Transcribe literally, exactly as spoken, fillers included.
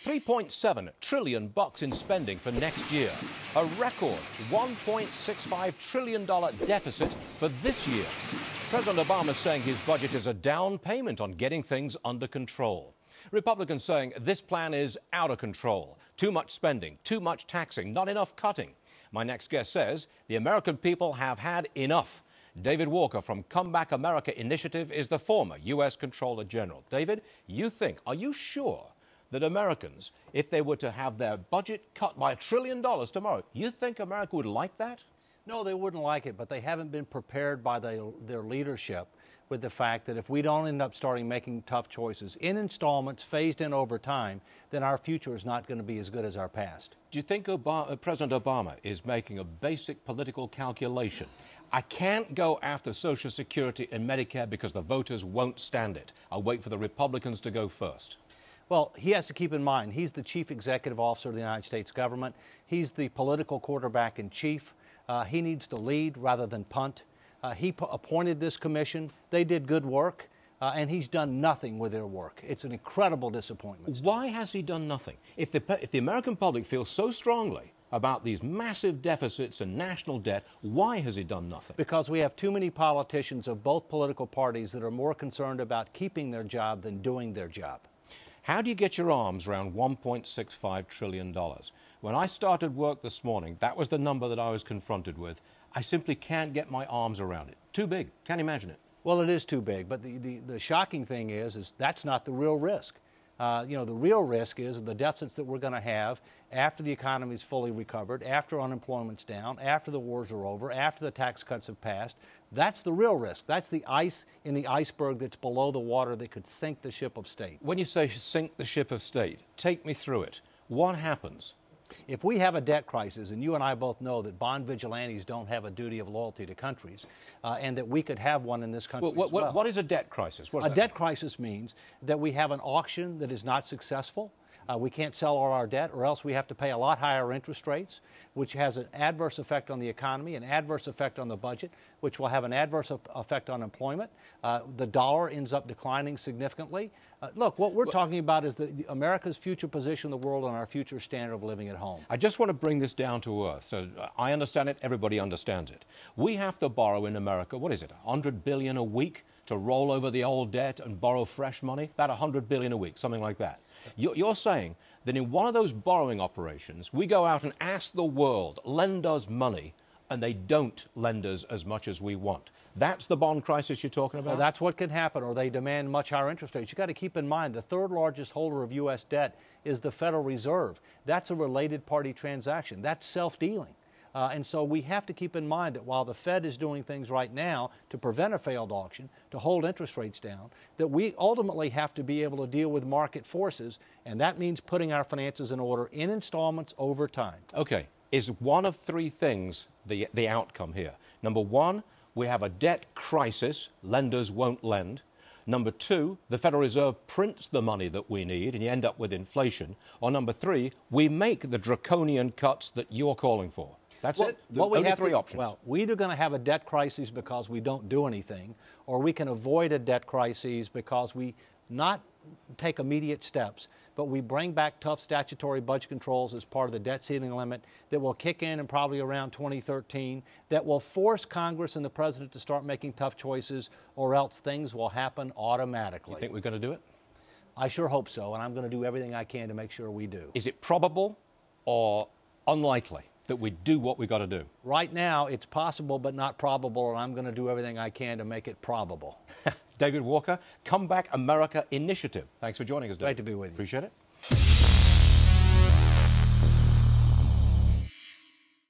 three point seven trillion bucks in spending for next year. A record one point six five trillion dollar deficit for this year. President Obama saying his budget is a down payment on getting things under control. Republicans saying this plan is out of control. Too much spending, too much taxing, not enough cutting. My next guest says the American people have had enough. David Walker from Comeback America Initiative is the former U S Comptroller General. David, you think, are you sure that Americans, if they were to have their budget cut by a trillion dollars tomorrow, you think America would like that? No, they wouldn't like it, but they haven't been prepared by the, their leadership with the fact that if we don't end up starting making tough choices in installments, phased in over time, then our future is not going to be as good as our past. Do you think Obama, President Obama is making a basic political calculation? I can't go after Social Security and Medicare because the voters won't stand it. I'll wait for the Republicans to go first. Well, he has to keep in mind, he's the chief executive officer of the United States government. He's the political quarterback in chief. Uh, he needs to lead rather than punt. Uh, he appointed this commission. They did good work, uh, and he's done nothing with their work. It's an incredible disappointment. Why has he done nothing? If the, if the American public feels so strongly about these massive deficits and national debt, why has he done nothing? Because we have too many politicians of both political parties that are more concerned about keeping their job than doing their job. How do you get your arms around one point six five trillion dollars? When I started work this morning, that was the number that I was confronted with. I simply can't get my arms around it. Too big. Can't imagine it. Well, it is too big, but the, the, the shocking thing is, is that's not the real risk. Uh, you know, the real risk is the deficits that we're going to have after the economy is fully recovered, after unemployment's down, after the wars are over, after the tax cuts have passed. That's the real risk. That's the ice in the iceberg that's below the water that could sink the ship of state. When you say sink the ship of state, take me through it. What happens? If we have a debt crisis, and you and I both know that bond vigilantes don't have a duty of loyalty to countries, uh, and that we could have one in this country well, what, as well. What is a debt crisis? What a debt mean? crisis means that we have an auction that is not successful. Uh, we can't sell all our debt, or else we have to pay a lot higher interest rates, which has an adverse effect on the economy, an adverse effect on the budget, which will have an adverse effect on employment. Uh, the dollar ends up declining significantly. Uh, look, what we're well, talking about is the, the America's future position in the world and our future standard of living at home. I just want to bring this down to earth. So I understand it, everybody understands it. We have to borrow in America, what is it, one hundred billion dollars a week to roll over the old debt and borrow fresh money? About one hundred billion dollars a week, something like that. You're saying that in one of those borrowing operations, we go out and ask the world, lend us money, and they don't lend us as much as we want. That's the bond crisis you're talking about? Well, that's what can happen, or they demand much higher interest rates. You've got to keep in mind the third largest holder of U S debt is the Federal Reserve. That's a related party transaction. That's self-dealing. Uh, and so we have to keep in mind that while the Fed is doing things right now to prevent a failed auction, to hold interest rates down, that we ultimately have to be able to deal with market forces, and that means putting our finances in order in installments over time. Okay. Is one of three things the, the outcome here? Number one, we have a debt crisis. Lenders won't lend. Number two, the Federal Reserve prints the money that we need, and you end up with inflation. Or number three, we make the draconian cuts that you're calling for. That's well, it. The what we only have three to, options. Well, we're either going to have a debt crisis because we don't do anything, or we can avoid a debt crisis because we not take immediate steps, but we bring back tough statutory budget controls as part of the debt ceiling limit that will kick in in probably around twenty thirteen, that will force Congress and the President to start making tough choices, or else things will happen automatically. You think we're going to do it? I sure hope so, and I'm going to do everything I can to make sure we do. Is it probable or unlikely that we do what we got to do? Right now, it's possible but not probable, and I'm going to do everything I can to make it probable. David Walker, Comeback America Initiative. Thanks for joining us, David. Great to be with you. Appreciate it.